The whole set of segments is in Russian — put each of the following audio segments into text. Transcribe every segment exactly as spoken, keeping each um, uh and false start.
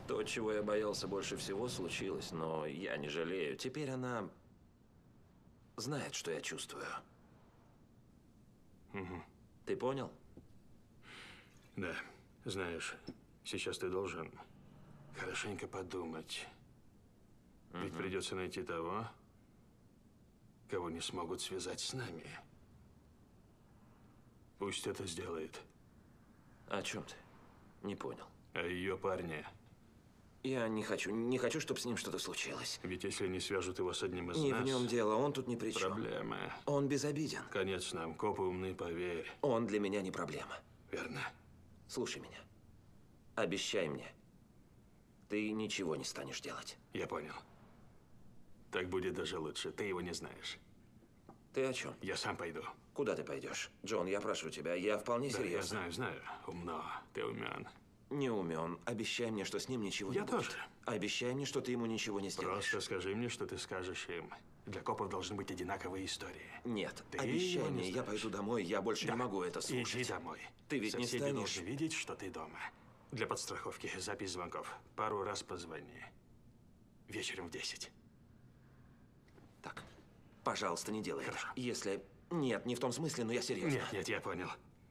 То, чего я боялся больше всего, случилось, но я не жалею. Теперь она знает, что я чувствую. Угу. Ты понял? Да. Знаешь, сейчас ты должен хорошенько подумать. Угу. Ведь придется найти того, кого не смогут связать с нами. Пусть это сделает. О чем ты? Не понял. О ее парне. Я не хочу, не хочу, чтобы с ним что-то случилось. Ведь если не свяжут его с одним из не нас... Не в нем дело, он тут ни при чем. Проблема. Он безобиден. Конец нам, копы умны, поверь. Он для меня не проблема. Верно. Слушай меня. Обещай мне. Ты ничего не станешь делать. Я понял. Так будет даже лучше. Ты его не знаешь. Ты о чем? Я сам пойду. Куда ты пойдешь? Джон, я прошу тебя, я вполне да, серьезно. Я знаю, знаю. Умно. Ты умен. Не умен. Обещай мне, что с ним ничего я не будет. Я тоже. Обещай мне, что ты ему ничего не сделаешь. Просто скажи мне, что ты скажешь им. Для копов должны быть одинаковые истории. Нет, ты обещай мне, я пойду домой, я больше да. не могу это слушать. Иди домой. Ты ведь Соседи не станешь... должны видеть, что ты дома. Для подстраховки запись звонков. Пару раз позвони. Вечером в десять. Так, пожалуйста, не делай Хорошо. это. Если... Нет, не в том смысле, но я серьезно. Нет, нет, я понял.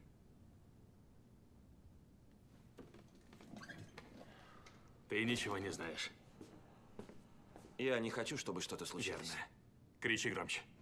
Ты ничего не знаешь. Я не хочу, чтобы что-то случилось. Верно. Кричи громче.